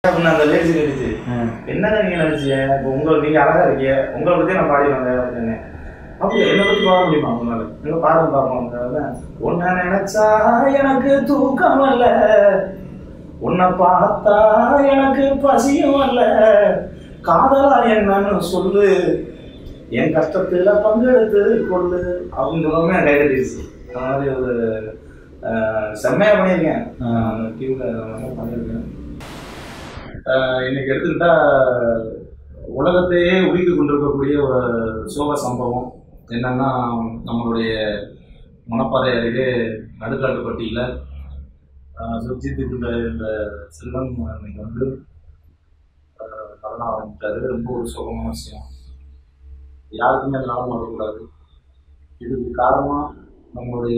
அந்த லேடிஸ் கேட்டுச்சு, என்னங்க நீங்க நினைச்சீங்க, இப்போ உங்களுக்கு நீங்க அழகா இருக்கீங்க, உங்களை பத்தி நான் பாடி வந்தேன் அப்படின்னு. அப்படியே என்னை பத்தி பாட முடியுமா உங்களால? நீங்க பாடம் பார்ப்போம். உன்னை நினைச்சா எனக்கு தூக்கம் அல்ல, உன்னை பார்த்தா எனக்கு பசியும் அல்ல, காதலா என்னன்னு சொல்லு, என் கஷ்டத்துல பங்கெடுத்து கொள்ளு அப்படின்னு சொல்லுவோமே கை கட்டிடுச்சு. அந்த மாதிரி ஒரு செம்மையா பண்ணியிருக்கேன். பண்ணியிருக்கேன். இன்னைக்கு எடுத்துக்கிட்டா உலகத்தையே உலுக்கி கொண்டிருக்கக்கூடிய ஒரு சோக சம்பவம் என்னன்னா, நம்மளுடைய மணப்பாறை அருகே நடுக்காட்டுப்பட்டியில் சுஜித்துக்குள்ள இந்த செல்வன் இன்னைக்கு வந்து மரணம் ஆரம்பித்தாரு. ரொம்ப ஒரு சோகமான விஷயம். யாருக்குமே லாபம் வரக்கூடாது. இதுக்கு காரணம் நம்மளுடைய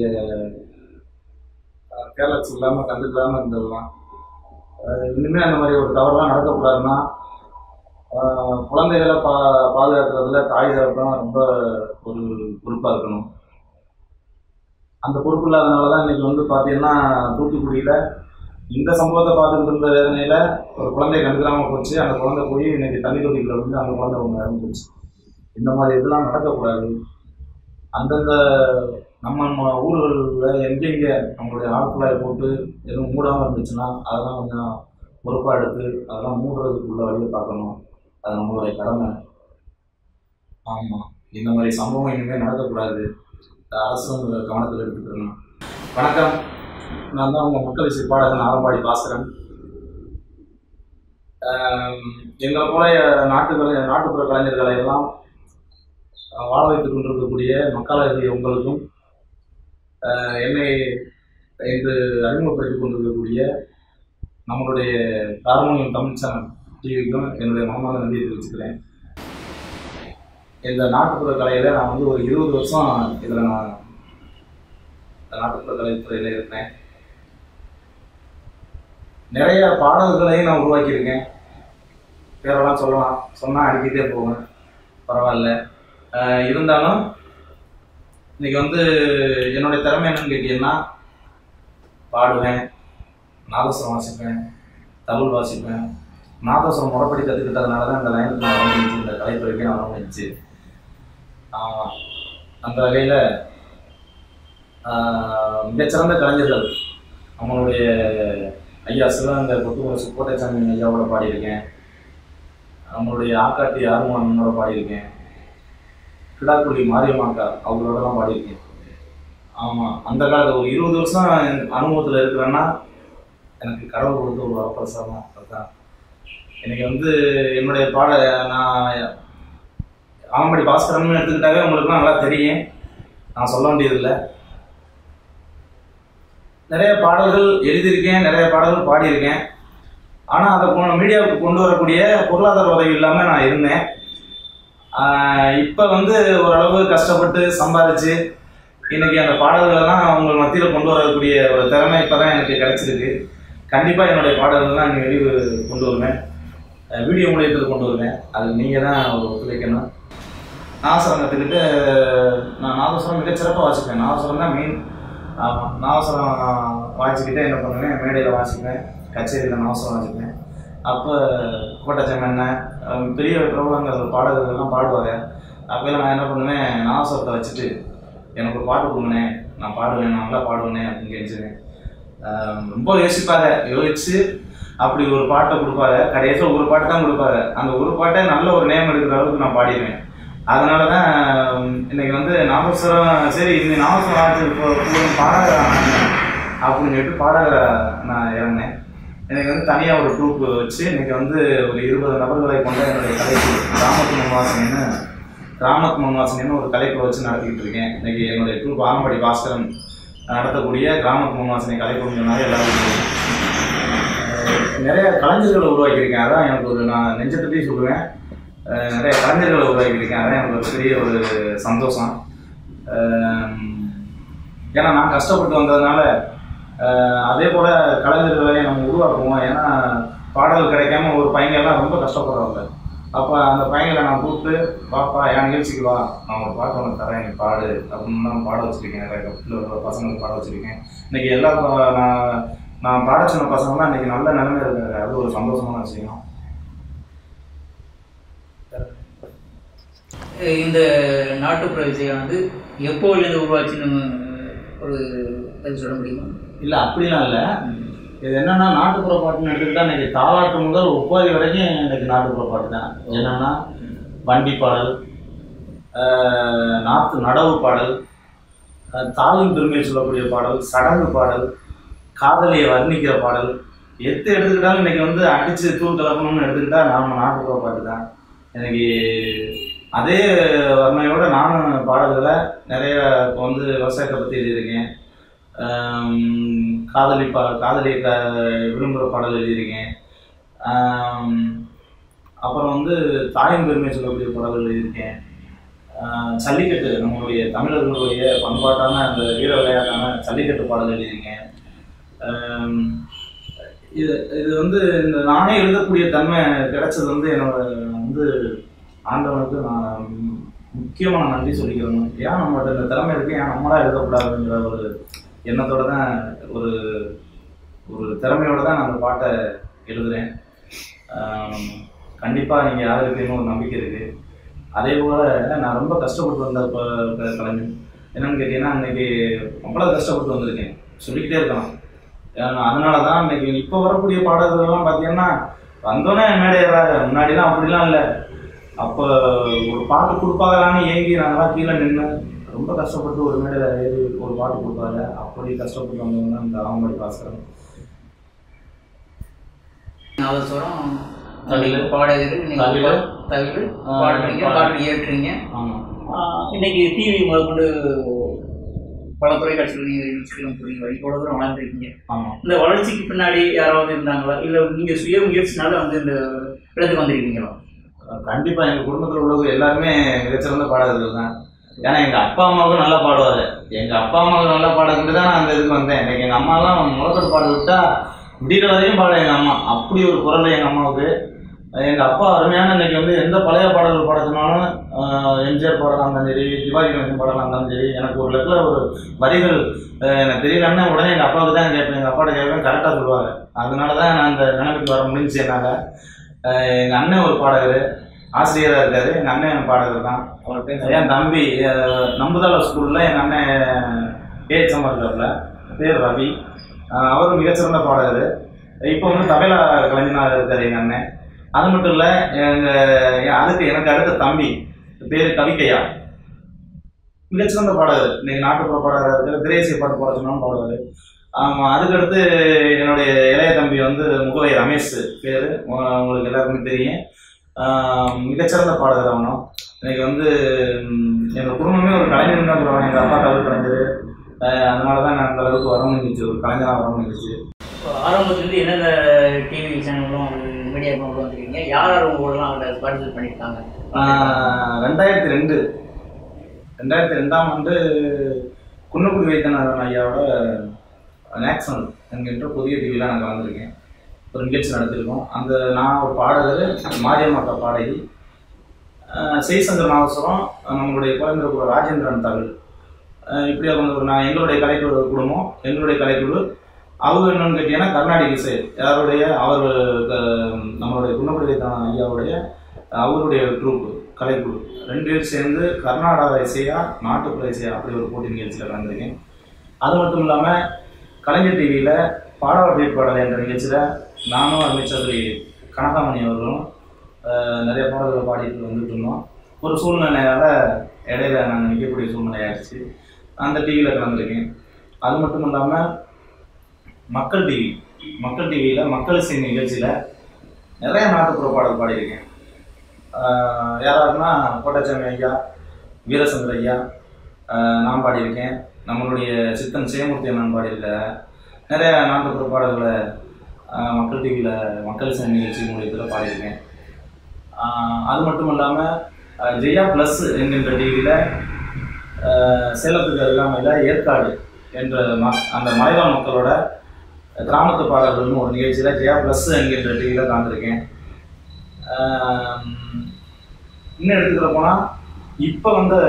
கேர்லெஸ் இல்லாமல் கண்டுக்கலாமல் இருந்ததுதான். இனிமேல் அந்த மாதிரி ஒரு தவறுலாம் நடக்கக்கூடாதுன்னா குழந்தைகளை பாதுகாக்கிறதுல தாய் தகப்பன் ரொம்ப ஒரு பொறுப்பாக இருக்கணும். அந்த பொறுப்பு இல்லாதனால தான் இன்னைக்கு வந்து பார்த்தீங்கன்னா தூத்துக்குடியில் இந்த சம்பவத்தை பார்த்துக்கிட்டு இருந்த வேதனையில் ஒரு குழந்தை கண்டுக்காமல் போச்சு. அந்த குழந்தை போய் இன்னைக்கு தண்ணி தொட்டிக்குள்ள வந்து அந்த குழந்தை ஒன்று இறந்து போச்சு. இந்த மாதிரி இதெல்லாம் நடக்கக்கூடாது. அந்தந்த நம்ம ஊர்களில் எங்கெங்கே நம்மளுடைய ஆட்களாய் போட்டு எதுவும் மூடாமல் இருந்துச்சுன்னா அதெல்லாம் கொஞ்சம் பொறுப்பாக எடுத்து அதெல்லாம் மூடுறதுக்குள்ள வழியை பார்க்கணும். அது நம்மளுடைய கடமை. ஆமாம், இந்த மாதிரி சம்பவம் இனிமேல் நடக்கக்கூடாது. அரசு கவனத்தில் எடுத்துக்கணும். வணக்கம், நான் தான் உங்கள் மக்கள் இசை பாடகன் ஆலம்பாடி பாஸ்கரன். எங்களை போல நாட்டுப்புற கலைஞர்களை எல்லாம் வாழ வைத்துக் கொண்டிருக்கக்கூடிய மக்களாகிய உங்களுக்கும், என்னை இன்று அறிமுகப்படுத்திக் கொண்டிருக்கக்கூடிய நம்மளுடைய ஹார்மோனியம் தமிழ் சேனல் டிவிக்கும் என்னுடைய மனமான நன்றியை தெரிவிச்சுக்கிறேன். இந்த நாட்டுப்புற கலையில் நான் வந்து ஒரு 20 வருஷம் இதில் நான் நாட்டுப்புற கலைத்துறையில் இருக்கேன். நிறைய பாடல்களையும் நான் உருவாக்கியிருக்கேன். பேரெல்லாம் சொன்னால் அடிக்கிட்டே போவேன், பரவாயில்ல. இருந்தாலும் இன்னைக்கு வந்து என்னுடைய திறமை என்னன்னு கேட்டீங்கன்னா, பாடுவேன், நாதஸ்வரம் வாசிப்பேன், தமிழ் வாசிப்பேன். நாதஸ்வரம் முறைப்படி கற்றுக்கிட்டதுனால தான் இந்த லைனுக்கு நான் வரமுடிச்சு, இந்த கலைத்துறைக்கு நான் வரமுடிச்சு. அந்த வகையில் மிகச்சிறந்த கலைஞர்கள் நம்மளுடைய ஐயா சிவகங்கை கொத்துமுறை சுக்கோட்டைசாமி ஐயாவோட பாடியிருக்கேன். நம்மளுடைய ஆக்காட்டி ஆர்மோனோட பாடியிருக்கேன். கிடாக்குடி மாரியம்மாக்கா அவங்களோடலாம் பாடியிருக்கேன். ஆமாம், அந்த காலத்தில் ஒரு 20 வருஷம் அனுபவத்தில் இருக்கிறேன்னா எனக்கு கடவுள் கொடுத்த ஒரு அவசரம். அதுதான் இன்னைக்கு வந்து என்னுடைய நான் ஆலம்பாடி பாஸ்கரன் எடுத்துக்கிட்டாவே உங்களுக்குலாம் நல்லா தெரியும், நான் சொல்ல வேண்டியதில்லை. நிறைய பாடல்கள் எழுதியிருக்கேன், நிறைய பாடல்கள் பாடியிருக்கேன். ஆனால் அதை மீடியாவுக்கு கொண்டு வரக்கூடிய பொருளாதார உதவி இல்லாமல் நான் இருந்தேன். இப்போ வந்து ஓரளவு கஷ்டப்பட்டு சம்பாதிச்சு இன்னைக்கு அந்த பாடல்களெல்லாம் உங்கள் மத்தியில் கொண்டு வரக்கூடிய ஒரு திறமை இப்போ தான் எனக்கு கிடைச்சிருக்கு. கண்டிப்பாக என்னுடைய பாடல்கள்லாம் நீங்கள் வெளியே கொண்டு வருவேன், வீடியோ மூலியத்தில் கொண்டு வருவேன். அது நீங்கள் தான் ஒரு ஒத்துழைக்கணும். நாதஸ்வரம் கற்றுக்கிட்டு நான் நாதஸ்வரம் மிகச்சிறப்பாக வாசிப்பேன். நாதஸ்வரம் தான் மெயின். ஆமாம், நாதஸ்வரம் வாசிக்கிட்டே என்ன பண்ணுவேன், மேடையில் வாசிப்பேன், கச்சேரியில் நாதஸ்வரம் வாசிப்பேன். அப்போ கோட்டச்சம்மன் பெரிய பிரபலங்கள் பாடல்கள்லாம் பாடுவாங்க. அப்போலாம் நான் என்ன பண்ணுவேன், நாதஸ்வரத்தை வச்சுட்டு எனக்கு ஒரு பாட்டு கொடுங்கண்ணே, நான் பாடுவேன், நான் நல்லா பாடுவேனே அப்படின்னு கேட்டுச்சுவேன். ரொம்ப யோசிச்சு அப்படி ஒரு பாட்டை கொடுப்பாரு. கடைசியில் ஒரு பாட்டு தான் கொடுப்பாரு. அந்த ஒரு பாட்டை நல்ல ஒரு நேம் எடுக்கிற அளவுக்கு நான் பாடிடுவேன். அதனால தான் இன்னைக்கு வந்து நாதஸ்வரம் சரி இன்னைக்கு நாதஸ்வரம் ஆச்சு பாடகர் அப்படின்னு சொல்லிட்டு பாடகரை நான் இறங்கினேன். எனக்கு வந்து தனியாக ஒரு ட்ரூப் வச்சு இன்னைக்கு வந்து ஒரு 20 நபர்களை கொண்ட என்னுடைய கலைக்கு கிராமத்து முன்வாசனைன்னு ஒரு கலைக்குழு வச்சு நடத்திக்கிட்டு இருக்கேன். இன்னைக்கு என்னுடைய ட்ரூப் ஆலம்பாடி பாஸ்கரன் நடத்தக்கூடிய கிராமத்து முன்வாசனை கலைக்குழுனால எல்லாரும் நிறைய கலைஞர்களை உருவாக்கியிருக்கேன். அதான் எனக்கு ஒரு நான் நெஞ்சத்தட்டி சொல்லுவேன், நிறைய கலைஞர்களை உருவாக்கியிருக்கேன். அதான் எனக்கு ஒரு பெரிய ஒரு சந்தோஷம். ஏன்னா நான் கஷ்டப்பட்டு வந்ததுனால அதே போல் கலைஞர்களை நம்ம உருவாக்குவோம். ஏன்னா பாடல் கிடைக்காம ஒரு பையங்கள்லாம் ரொம்ப கஷ்டப்படுறவங்க. அப்போ அந்த பையங்களை நான் கூப்பிட்டு, பாப்பா என் நிகழ்ச்சிக்கு வா, நான் ஒரு பாட்டு ஒன்று தரேன், நீ பாடு அப்படின்னு தான் பாட வச்சுருக்கேன். நிறைய பசங்களுக்கு பாட வச்சுருக்கேன். இன்றைக்கி எல்லா நான் நான் பாட சொன்ன பசங்கள்லாம் இன்னைக்கு நல்ல நிலைமை இருக்காங்க. அது ஒரு சந்தோஷமான விஷயம். இந்த நாட்டுப்புற இசையானது எப்போலேருந்து உருவாச்சுன்னு ஒரு பதில் சொல்ல முடியுமா? இல்லை, அப்படிலாம் இல்லை. இது என்னன்னா, நாட்டுப்புற பாட்டுன்னு எடுத்துக்கிட்டா இன்னைக்கு தாலாட்டு முதல் ஒப்பாரி வரைக்கும் இன்னைக்கு நாட்டுப்புற பாட்டு தான். என்னன்னா, வண்டி பாடல், நடவு பாடல், தாயின் பெருமையை சொல்லக்கூடிய பாடல், சடங்கு பாடல், காதலியை வர்ணிக்கிற பாடல், எடுத்துக்கிட்டாலும் இன்னைக்கு வந்து அடிச்சு தூள் கலக்கணும்னு எடுத்துக்கிட்டா நாம நாட்டுப்புற பாட்டு தான். எனக்கு அதே வர்மையோட நானும் பாடல்களை நிறைய இப்போ வந்து விவசாயத்தை பற்றி எழுதியிருக்கேன். காதலியை விரும்புகிற பாடல் எழுதியிருக்கேன். அப்புறம் வந்து தாயின் பெருமை சொல்லக்கூடிய பாடல்கள் எழுதியிருக்கேன். ஜல்லிக்கட்டு, நம்மளுடைய தமிழர்களுடைய பண்பாட்டான அந்த வீர விளையாட்டான ஜல்லிக்கட்டு பாடல் எழுதியிருக்கேன். இது வந்து இந்த நானே எழுதக்கூடிய தன்மை கிடைச்சது வந்து என்னோட வந்து ஆண்டவனுக்கு நான் முக்கியமான நன்றி சொல்லிக்கிறேன். ஏன் நம்மகிட்ட இந்த திறமை இருக்குது, ஏன் நம்மளா எழுதக்கூடாதுங்கிற ஒரு எண்ணத்தோடு தான், ஒரு ஒரு திறமையோடு தான் நான் அந்த பாட்டை எழுதுகிறேன். கண்டிப்பாக நீங்கள் யாரும் இருக்கீங்கன்னு ஒரு நம்பிக்கை இருக்குது. அதே போல் நான் ரொம்ப கஷ்டப்பட்டு வந்த கலைஞன். என்னென்னு கேட்டீங்கன்னா, இன்றைக்கி அவ்வளோ கஷ்டப்பட்டு வந்திருக்கேன், சொல்லிக்கிட்டே இருக்கலாம். அதனால தான் இன்றைக்கி இப்போ வரக்கூடிய பாடல்கள்லாம் பார்த்தீங்கன்னா வந்தோடனே மேடை ஏறாங்க. முன்னாடிலாம் அப்படிலாம் இல்லை. அப்போ ஒரு பாட்டு கொடுப்பாங்களான்னு ஏங்கி நாங்களாம் கீழே நின்று ரொம்ப கஷ்டப்பட்டு ஒரு மேடையில் ஏறி ஒரு பாட்டு கொடுப்பாங்க. அப்படி கஷ்டப்பட்டு வந்தவங்க தான் இந்த அலம்பாடி பாஸ்கரன். பாடல் ஏற்றுறீங்க. இன்னைக்கு டிவி முதற்கொண்டு பல தொலைக்காட்சிகள் நீங்கள் இவ்வளோ தூரம் வளர்ந்துருக்கீங்க. இந்த வளர்ச்சிக்கு பின்னாடி யாராவது இருந்தாங்களா, இல்லை நீங்கள் சுய முயற்சினால வந்து இந்த இடத்துக்கு வந்திருக்கீங்களா? கண்டிப்பாக எங்கள் குடும்பத்தில் உள்ளவங்க எல்லாருமே மிகச்சிறந்த பாடகர்கள் தான். ஏன்னா எங்கள் அப்பா அம்மாவுக்கும் நல்லா பாடுவார். எங்கள் அப்பா அம்மாவுக்கு நல்லா பாடுறதுக்கு தான் நான் அந்த இதுக்கு வந்தேன். எனக்கு எங்கள் அம்மாலாம் முழக்கட்டு பாட விட்டா விடிகிற வரையும் பாட எங்கள் அம்மா. அப்படி ஒரு குரல் எங்கள் அம்மாவுக்கு. எங்கள் அப்பா அருமையான இன்னைக்கு வந்து எந்த பழைய பாடல்கள் பாட சொன்னாலும் எம்ஜிஆர் பாடலாம் இருந்தாலும் சரி, சிவாஜி கணேசன் பாடலாம் இருந்தாலும் சரி, எனக்கு ஒரு இடத்துல ஒரு வரிகள் எனக்கு தெரியலன்னா உடனே எங்கள் அப்பாவுக்கு தான் கேட்பேன். எங்கள் அப்பாட்ட கேட்பேன், கரெக்டாக சொல்லுவாங்க. அதனால தான் நான் அந்த நிலைமைக்கு வர முடிஞ்சு. என்னால் எங்கள் அண்ணன் ஒரு பாடகர், ஆசிரியராக இருக்காரு. எங்கள் அண்ணன் பாடகர் தான். என் தம்பி நம்புதள ஸ்கூலில் எங்கள் அண்ணன் பேச்சமாக இருக்காப்புல, பேர் ரவி. அவரும் மிகச்சிறந்த பாடகர். இப்போ வந்து தபேலா கலைஞனாக இருக்கார் எங்கள் அண்ணன். அது மட்டும் இல்லை, எனக்கு அடுத்த தம்பி பேர் கவிக்கையா, மிகச்சிறந்த பாடகர். இன்னைக்கு நாட்டுப்புற பாடகராக இருக்காரு. திரேசிய பாட்டு பாட சொன்னாலும் பாடுவார். அதுக்கடுத்து என்னுடைய இளைய தம்பி வந்து முகவை ரமேஷ் பேர், உங்களுக்கு எல்லாருக்குமே தெரியும். மிகச்சிறந்த பாடகர் அவனும். இன்னைக்கு வந்து எங்கள் குடும்பமே ஒரு கலைஞர் தான் சொல்லுவாங்க. எங்கள் அப்பா தமிழ் கலைஞர். அதனால தான் நான் அந்த அளவுக்கு வர முடிஞ்சிச்சு, ஒரு கலைஞராக வர முடிஞ்சிச்சு. ஆரம்பத்துலேருந்து என்னென்ன டிவி சேனலும் மீடியா கொண்டு வந்துருக்கீங்க? யார் யார் உங்களெல்லாம் அதில் பார்ட்டிசிபேட் பண்ணியிருக்காங்க? 2002ஆம் ஆண்டு குன்னக்குடி வைத்தியநாதன் ஐயாவோட நேக்சன் என்கின்ற புதிய டிவியில் நான் கலந்துருக்கேன். ஒரு நிகழ்ச்சி நடத்திருக்கோம். அந்த நான் ஒரு பாடகர், மாரியம்மாக்கா பாடகி, செய்சங்கர் நாகேஸ்வரம், நம்மளுடைய குழந்தைக்குழு ராஜேந்திரன் தமிழ், இப்படியா வந்து நான் எங்களுடைய கலைக்குழு குடும்பம், எங்களுடைய கலைக்குழு. அவங்க என்னன்னு கேட்டீங்கன்னா கர்நாடக இசை யாருடைய, அவர் நம்மளுடைய குன்னக்குடி வைத்தியநாதன் ஐயாவுடைய அவருடைய குரூப்பு கலைக்குழு 2 பேர் சேர்ந்து கர்நாடக இசையா நாட்டுப்புற இசையா அப்படி ஒரு போட்டி நிகழ்ச்சியில் கலந்துருக்கேன். அது மட்டும் இல்லாமல் கலைஞர் டிவியில் பாடல் பாடல் என்ற நிகழ்ச்சியில் நானும் அமைச்சர் கனகாமணி அவர்களும் நிறைய பாடல்களை பாடிட்டு வந்துட்டு இருந்தோம். ஒரு சூழ்நிலையால் இடையில நாங்கள் நிற்கக்கூடிய சூழ்நிலை ஆயிடுச்சு. அந்த டிவியில் கலந்துருக்கேன். அது மட்டும் இல்லாமல் மக்கள் டிவியில் மக்கள் இசை நிகழ்ச்சியில் நிறைய நாட்டுப்புற பாடல் பாடியிருக்கேன். யாராருன்னா கோட்டாச்சாமி ஐயா, வீரசந்திர ஐயா நான் பாடியிருக்கேன். நம்மளுடைய சித்தன் சேமூர்த்தி நான் பாடியிருக்கேன். நிறைய நாட்டுப்புற பாடல்களை மக்கள் டிவியில் மக்கள் இசை நிகழ்ச்சி மூலியத்தில் பாடியிருக்கேன். அது மட்டும் இல்லாமல் ஜெயா ப்ளஸ் என்கின்ற டிவியில் சேலத்துக்கு அருகாமையில் ஏற்காடு என்ற அந்த மலைவாழ் மக்களோட கிராமத்து பாடல்கள்னு ஒரு நிகழ்ச்சியில் ஜெயா ப்ளஸ் என்கின்ற டிவியில் கலந்துருக்கேன். இன்னும் எடுத்துக்கிற போனால் இப்போ வந்து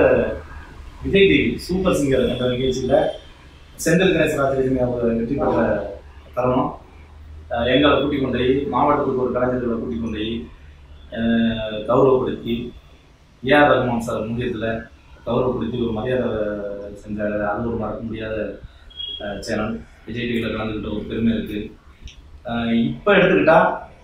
விஜய் டிவி சூப்பர் சிங்கர் என்ற நிகழ்ச்சியில் செந்தில் கணேசராஜ் அவர் வெற்றி பெற்ற தரணும். எங்களை கூட்டிக் கொண்டு போய் மாவட்டத்துக்கு ஒரு கலைஞர்களை கூட்டிக் கொண்டு போய் கௌரவப்படுத்தி ஏஆர் ரகுமான் சார் முக்கியத்தில் கௌரவப்படுத்தி ஒரு மரியாதை செஞ்சார். அது ஒரு மறக்க முடியாத சேனல். விஜய் டிவியில் கலந்துக்கிட்ட ஒரு பெருமை இருக்குது. இப்போ எடுத்துக்கிட்டால்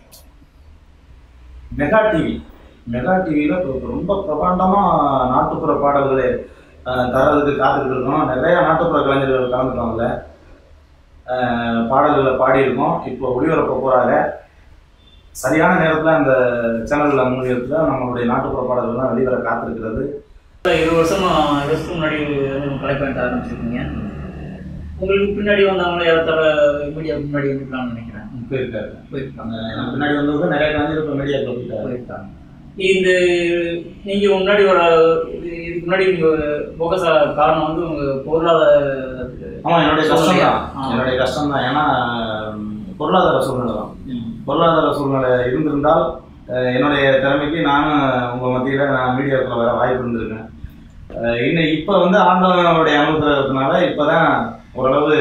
மெகா டிவியில் இப்போ ரொம்ப பிரபாண்டமாக நாட்டுப்புற பாடல்களை தரதுக்கு காத்துக்கிட்டு இருக்கோம். நிறையா நாட்டுப்புற கலைஞர்கள் கலந்துட்டோம்ல, பாடல்களை பாடியிருக்கோம். இப்போ ஒளிபரப்ப போகிறாங்க. சரியான நேரத்தில் அந்த சேனலில் முன்னிலையத்தில் நம்மளுடைய நாட்டுப்புற பாடல்கள்லாம் வெளிவர காத்திருக்கிறது. 20 வருஷத்துக்கு முன்னாடி கலைப்பயணத்தை ஆரம்பிச்சிருக்கீங்க. உங்களுக்கு பின்னாடி வந்தவங்களே இடத்துல மீடியாவுக்கு முன்னாடி வந்துக்கலாம்னு நினைக்கிறேன். போயிருக்காங்க. பின்னாடி வந்தவங்க நிறைய கலைஞர் இப்போ மீடியாவுக்கு போயிருக்காங்க. இந்த நீங்கள் முன்னாடி இதுக்கு முன்னாடி நீங்கள் ஃபோக்கஸ் காரணம் வந்து உங்கள் பொருளாதார. ஆமாம், என்னுடைய கஷ்டம் தான். ஏன்னா பொருளாதார சூழ்நிலை தான். பொருளாதார சூழ்நிலை இருந்திருந்தால் என்னுடைய திறமைக்கு நானும் உங்கள் மத்தியில் நான் மீடியாவுக்குள்ள வர வாய்ப்பு இருந்திருக்கேன். இப்போ வந்து ஆண்டவனுடைய அனுகிரகத்தினால இப்போ தான் ஓரளவு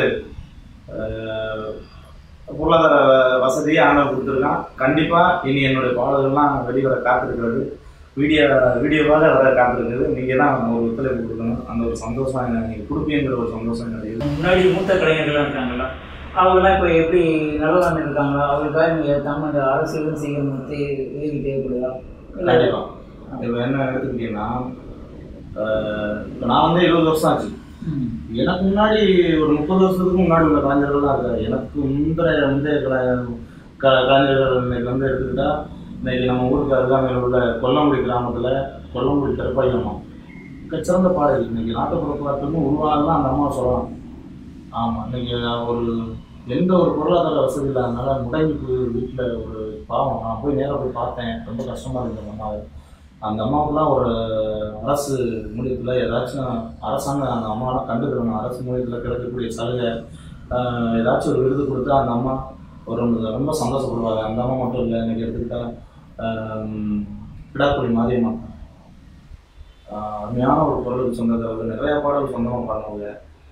பொருளாதார வசதியை ஆண்டவன் கொடுத்துருக்கான். கண்டிப்பாக இனி என்னுடைய பாடல்கள்லாம் வெளிவர காத்திருக்கிறது. வீடியோவாக வர காத்திருக்கிறது. நீங்கள் தான் ஒரு ஒத்துழைப்பு கொடுக்கணும். அந்த ஒரு சந்தோஷம் நீங்கள் கொடுப்பீங்கிற ஒரு சந்தோஷம் என்னுடைய. முன்னாடி மூத்த கலைஞர்கள்லாம் இருக்காங்களா, அவங்களாம் இப்போ எப்படி நல்லதான் இருக்காங்களா? அவங்களுக்காக நீங்கள் தமிழ் அரசியலும் செய்யணும்னு எழுதி தேவைப்படுதா? கண்டிப்பாக. இப்போ என்ன எடுத்துக்கிட்டீங்கன்னா, இப்போ நான் வந்து 20 வருஷம் ஆச்சு. எனக்கு முன்னாடி ஒரு 30 வருஷத்துக்கு முன்னாடி உள்ள கலைஞர்கள்லாம் இருக்காரு. எனக்கு முந்தைய கலைஞர்கள் இன்னைக்கு வந்து எடுத்துக்கிட்டா, இன்னைக்கு நம்ம ஊருக்கு அருகாமையில் உள்ள கொல்லங்குடி கிராமத்தில் கொல்லங்குடி கருப்பாயம்மா சிறந்த பாடல். இன்னைக்கு நாட்டுப்புற பாட்டுன்னு உருவாகலாம் அந்த அம்மா சொல்லலாம். ஆமாம், இன்னைக்கு ஒரு எந்த ஒரு பொருளாதார வசதி இல்லாதனால முடங்கி வீட்டில் ஒரு பாவம். நான் போய் நேராக போய் பார்த்தேன். ரொம்ப கஷ்டமாக இருந்தது அந்த அம்மாவை. அந்த அம்மாவுக்குலாம் ஒரு அரசு மூலியத்தில் ஏதாச்சும் அரசாங்கம் அந்த அம்மாவெலாம் கண்டுக்கிறணும். அரசு மூலியத்தில் கிடைக்கக்கூடிய சலுகை ஏதாச்சும் ஒரு விருது கொடுத்தா அந்த அம்மா ரொம்ப சந்தோஷப்படுவாங்க. அந்த அம்மா மட்டும் இல்லை, எனக்கு எடுத்துக்கிட்டால் கிடாக்குடி மாரியம்மா அருமையான ஒரு பொருளுக்கு சொந்தத்தை நிறையா பாடல் சொந்தமாக பாடினவங்க.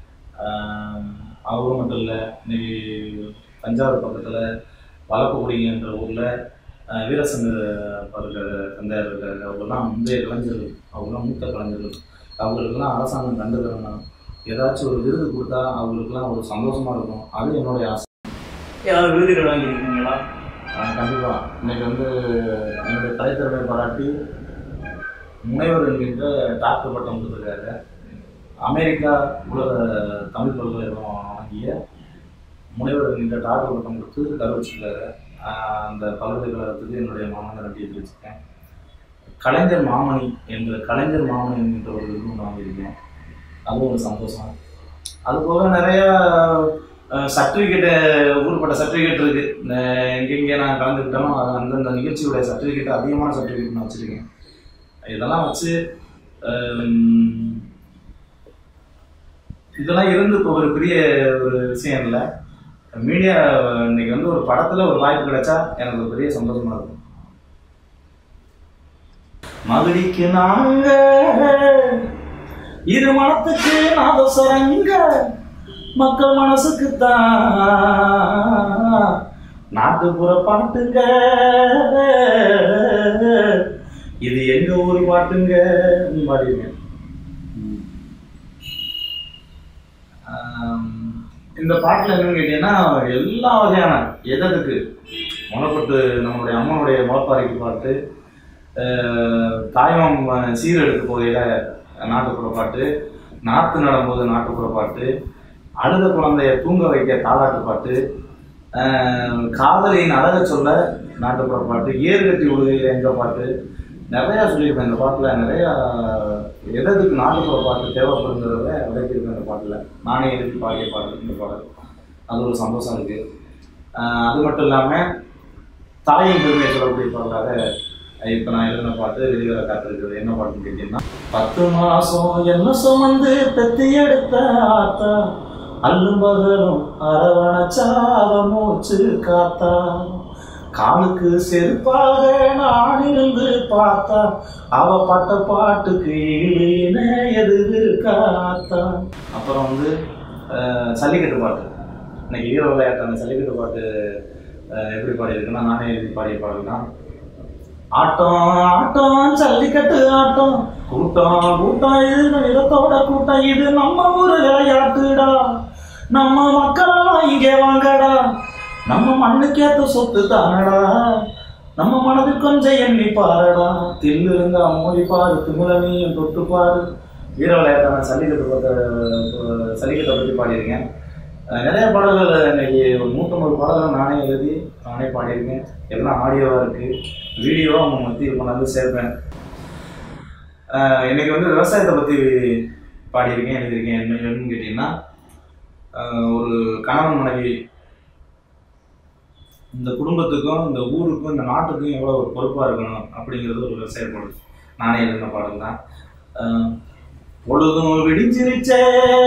அவங்க மட்டும் இல்லை, இன்னைக்கு தஞ்சாவூர் பக்கத்தில் வளர்க்கக்கூடியன்ற ஊரில் வீரசங்க தந்தையார் இருக்காரு. அவங்கெல்லாம் முந்தைய கலைஞர்கள், அவங்களாம் மூத்த கலைஞர்கள். அவங்களுக்கெல்லாம் அரசாங்கம் கண்டுக்கிறோம்னா ஏதாச்சும் ஒரு விருது கொடுத்தா அவங்களுக்குலாம் ஒரு சந்தோஷமாக இருக்கும். அது என்னுடைய ஆசை. ஏதாவது விருதுகள் வாங்கியிருக்கீங்களா? கண்டிப்பாக. இன்னைக்கு வந்து என்னுடைய கலைத்திறமை பாராட்டி முனைவர் என்கின்ற டாக்டர் பட்டம் கொடுத்துருக்காரு. அமெரிக்கா உலக தமிழ் பல்கலைக்கழகம் வாங்கிய முனைவர் என்கின்ற டாக்டர் பட்டம் கொடுத்து கௌரவிச்சிருக்காரு. அந்த பல்கலைக்கழகத்துக்கு என்னுடைய மாமனை நன்றி தெரிவிச்சிருக்கேன். கலைஞர் மாமணி என்கின்ற ஒரு விருது வாங்கியிருக்கேன். அதுவும் ஒரு சந்தோஷம். அதுபோக நிறையா சர்டிஃபிகேட்டு, ஊர்பட்ட சர்டிஃபிகேட் இருக்குது. எங்கெங்கே நான் கலந்துக்கிட்டோம் அந்தந்த நிகழ்ச்சியுடைய சர்டிஃபிகேட், அதிகமான சர்டிஃபிகேட் நான் வச்சுருக்கேன். இதெல்லாம் வச்சு இதெல்லாம் இருந்து இப்போ ஒரு பெரிய ஒரு விஷயம் இல்லை. மீடியா இன்னைக்கு வந்து ஒரு படத்தில் ஒரு வாய்ப்பு கிடைச்சா எனக்கு ஒரு பெரிய சந்தோஷமாக இருக்கும். மகிழிக்கு நாங்க இரு மனத்துக்கு நாதசரங்க மக்கள் மனசுக்கு தான் நாட்டுப்புற பாட்டுங்க, இது எங்க ஊர் பாட்டுங்க பாடிங்க. இந்த பாட்டில் என்னன்னு கேட்டீங்கன்னா, எல்லா வகையான எதற்கு முளைப்பட்டு நம்மளுடைய அம்மனுடைய முளைப்பாறைக்கு பாட்டு, தாய்மாம் சீரெடுத்து போகையில் நாட்டுப்புற பாட்டு, நாற்று நடும்போது நாட்டுப்புற பாட்டு, அழுத குழந்தைய தூங்க வைக்க தாலாட்டு பாட்டு, காதலியின் அழக சொல்ல நாட்டுப்புற பாட்டு, ஏர்கட்டி விடுகிற எங்க பாட்டு, நிறையா சொல்லியிருப்பேன். இந்த பாட்டில் நிறையா எதற்கு நாட்டுப்புற பாட்டு தேவைப்படுங்கிறத விளக்கியிருப்பேன். இந்த பாட்டில் நானே எழுதி பாடிய பாடல் இந்த பாடல். அது ஒரு சந்தோஷம் இருக்குது. அது மட்டும் இல்லாமல் தாயின் பெருமையை சொல்லக்கூடிய பாடலாக இப்போ நான் எழுதின பாட்டு வெளிவர காத்திருக்கிறது. என்ன பாட்டுன்னு கேட்டீங்கன்னா, 10 மாதம் என்ன சுமந்து பெத்தி எடுத்த ஆத்தா, அல்லும் பகலும் அரவணைச்சாவ மூச்சு காத்தா, காலுக்கு செருப்பாக நான் இருந்து பார்த்தா, அவ பட்ட பாட்டுக்கு ஈடு எது காத்தா. அப்புறம் வந்து ஜல்லிக்கட்டு பாட்டு. இன்னைக்கு வீர விளையாட்டு அந்த ஜல்லிக்கட்டு பாட்டு எப்படி பாடியிருக்குன்னா நானே எழுதி பாடிய பாடல் தான். ஆட்டம் ஆட்டம் ஜல்லிக்கட்டு ஆட்டம் கூட்டம் கூட்டம் இது இடத்தோட கூட்டம் இது நம்ம ஊரு விளையாட்டுடா நம்ம மக்களெல்லாம் இங்கே வாங்கடா நம்ம மண்ணுக்கேத்த சொத்து தானடா நம்ம மனது கொஞ்சம் எண்ணி பாருடா தில்லு இருந்தா மோதி பாரு திமுலனியும் தொட்டு பாரு. வீர விளையாட்டான சல்லிக்கட்டை பற்றி பாடியிருக்கேன். நிறைய பாடல்கள் இன்னைக்கு ஒரு 150 பாடல்கள் நானே எழுதி நானே பாடியிருக்கேன். எல்லாம் ஆடியோவாக இருக்குது, வீடியோவாக அவங்க மத்தியில் கொண்டாந்து சேர்ப்பேன். இன்னைக்கு வந்து விவசாயத்தை பற்றி பாடியிருக்கேன், எழுதியிருக்கேன். என்னன்னு கேட்டிங்கன்னா, ஒரு கணவன் மனைவி இந்த குடும்பத்துக்கும் இந்த ஊருக்கும் இந்த நாட்டுக்கும் எவ்வளோ ஒரு பொறுப்பாக இருக்கணும் அப்படிங்கிறது ஒரு விவசாய பாடல் நானே எழுதின பாடல் தான். பொழுதும் விடிஞ்சிருச்சே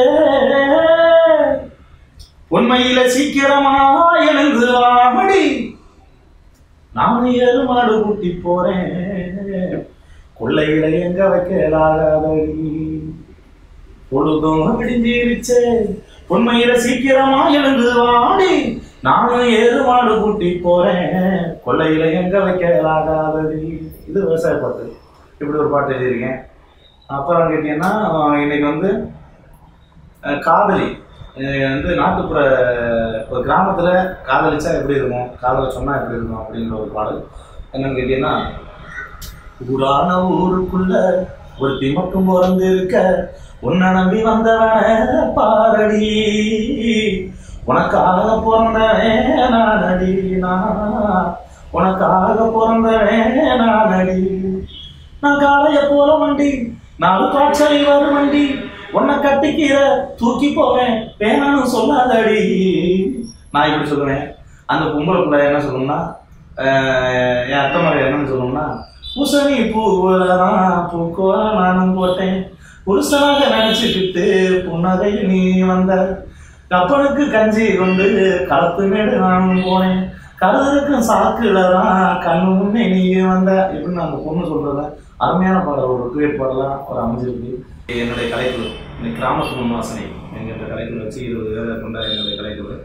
உண்மையில சீக்கிரமா எழுந்து வாடி நானும் எருமாடு கூட்டி போறேன் கொள்ளையில எங்க வைக்கலாகாதடி. பொழுதும் விடிஞ்சிருச்சே உண்மையில சீக்கிரமா எழுந்து வாடி நானும் எருமாடு கூட்டி போறேன் கொள்ளையில எங்க வைக்கலாகாதடி. இது விவசாய பாட்டு. இப்படி ஒரு பாட்டு எழுதியிருக்கேன். அப்புறம் கேட்டீங்கன்னா, இன்னைக்கு வந்து காதலி வந்து நாட்டுப்புற ஒரு கிராமத்துல காதலிச்சா எப்படி இருக்கும், காதலை சொன்னா எப்படி இருக்கும் அப்படிங்கிற ஒரு பாடல். என்னன்னு கேட்டீங்கன்னா, ஊரான ஊருக்குள்ள ஒருத்தி மட்டும் பிறந்து இருக்க உன்னை நம்பி வந்தவன பாரடி உனக்காக பிறந்தவன் நானடி உனக்காக பிறந்தவன் நானடி நான் காலைய போற வண்டி 4 காய்ச்சல் வரும் வண்டி உன்னை கட்டிக்கிற தூக்கி போவேன் வேணான்னு சொல்லாதடி. நான் இப்படி சொல்லுவேன். அந்த பொம்பளை பிள்ளை என்ன சொல்லணும்னா, என் அத்தை மாதிரி என்னன்னு சொல்லணும்னா, பூசணி பூவதான் பூக்கோல நானும் போட்டேன் புருஷனாக நினைச்சுக்கிட்டு புன்னகை நீ வந்த கப்பனுக்கு கஞ்சி கொண்டு களத்து மேடு நானும் போனேன் கருதருக்கும் சாக்குல தான் கண்ணு முன்னே நீ வந்த இப்படின்னு அந்த பொண்ணு சொல்றத அருமையான பாடல், ஒரு டூயட் பாடலாம் ஒரு அமைஞ்சிருக்கு. என்னுடைய கலைக்குழு இன்னைக்கு கிராமத்து முன் வாசனை என்கின்ற கலைக்குழு வச்சு 20 பேரை கொண்ட என்னுடைய கலைக்குழு.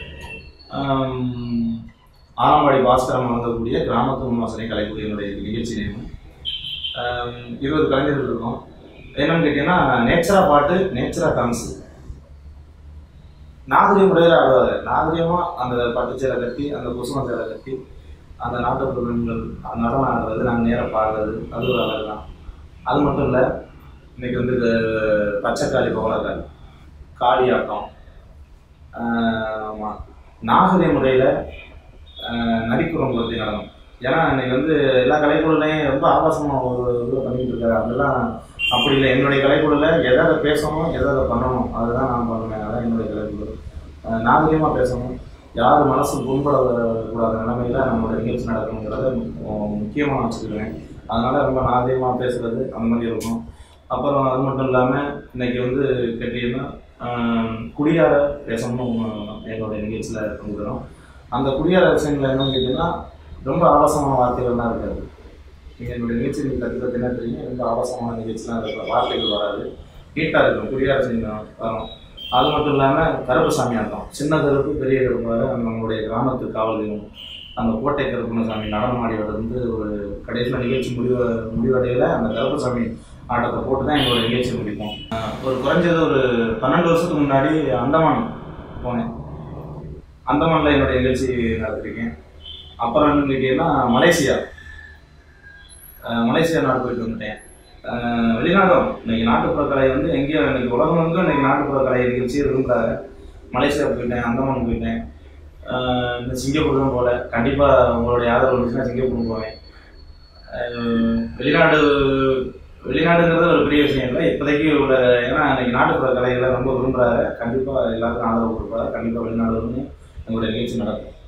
ஆலம்பாடி பாஸ்கரம் வழங்கக்கூடிய கிராமத்து முன் வாசனை கலைக்குழு என்னுடைய நிகழ்ச்சி நேரம். 20 கலைஞர்கள் இருக்கும். என்னன்னு கேட்டீங்கன்னா, நேச்சரா பாட்டு, நேச்சரா டான்ஸு, நாகரிக முறையில் ஆடுவார். நாகரிகமாக அந்த பட்டுச்சேரை கட்டி அந்த குசும சேரை கட்டி அந்த நாட்டுப்புற பெண்கள் நடனம் ஆடுறது, நாங்கள் நேராக பாடுறது, அது ஒரு அழகு தான். அது மட்டும் இல்லை, இன்னைக்கு வந்து பச்சைக்காளி பவளக்காளி காளி ஆட்டம், நாகரிக முறையில் நரிக்குறம் பற்றி நடனம். ஏன்னா இன்னைக்கு வந்து எல்லா கலைக்குழுலையும் ரொம்ப ஆபாசமாக ஒரு இதில் பண்ணிக்கிட்டு இருக்காரு. அதெல்லாம் அப்படி இல்லை. என்னுடைய கலைக்குழுவில் எதை பேசணும் எதை பண்ணணும் அதுதான் நான் பண்ணுவேன். அதான் என்னுடைய கலைக்குழு. நாகரிகமாக பேசணும், யார் மனசு புண்படக்கூடாத நிலைமையில் நம்மளோட நிகழ்ச்சி நடக்கணுங்கிறத முக்கியமாக வச்சுக்கிடுவேன். அதனால் ரொம்ப நாகரிகமாக பேசுகிறது அந்த மாதிரி இருக்கும். அப்புறம் அது மட்டும் இல்லாமல் இன்னைக்கு வந்து கேட்டீங்கன்னா, குடியார பேசணும்னு என்னுடைய நிகழ்ச்சியில் கொண்டுக்கிறோம். அந்த குடியார விஷயங்கள் என்னன்னு கேட்டிங்கன்னா, ரொம்ப ஆபாசமான வார்த்தைகள்லாம் இருக்காது. நீங்கள் என்னுடைய நிகழ்ச்சி நீங்கள் கற்றுக்கிறதுனா தெரியும், ரொம்ப ஆபாசமான நிகழ்ச்சிலாம் இருக்கிற வார்த்தைகள் வராது, நீட்டாக இருக்கும். குடியார விஷயம் வரும். அது மட்டும் இல்லாமல் கருப்பு சாமி ஆட்டம், சின்ன கருப்பு பெரிய கருப்பாக நம்மளுடைய கிராமத்து காவல்களும் அந்த கோட்டை கருப்புன சாமி நடனம் ஆடியோட வந்து ஒரு கடைசியில் நிகழ்ச்சி முடிவடையில் அந்த கருப்பு சாமி ஆட்டத்தை போட்டு தான் எங்களோட நிகழ்ச்சி முடிப்போம். ஒரு குறைஞ்சது ஒரு 12 வருஷத்துக்கு முன்னாடி அந்தமான் போனேன். அந்தமானில் என்னுடைய நிகழ்ச்சி நடத்திருக்கேன். அப்புறம் என்னன்னு கேட்டீங்கன்னா, மலேசியா நாடு போயிட்டு வந்துட்டேன். வெளிநாடும் இன்னைக்கு நாட்டுப்புற கலை வந்து எங்கேயோ இன்னைக்கு உலகம் வந்து இன்னைக்கு நாட்டுப்புற கலை நிகழ்ச்சி விரும்புகிறாங்க. மலேசியா போயிட்டேன், அந்தமான் போயிட்டேன், இந்த சிங்கப்பூர் தான் போகல. கண்டிப்பாக உங்களுடைய ஆதரவு இருந்துச்சுன்னா சிங்கப்பூர் போவேன். வெளிநாடுங்கிறது ஒரு பெரிய விஷயம் இல்லை இப்போதைக்கு உள்ள. ஏன்னா இன்னைக்கு நாட்டுப்புற கலைகளை ரொம்ப விரும்புகிறாரு. கண்டிப்பாக எல்லாருக்கும் ஆதரவு கொடுப்பாரு. கண்டிப்பாக வெளிநாடு வந்து எங்களுடைய நிகழ்ச்சி நடக்கும்.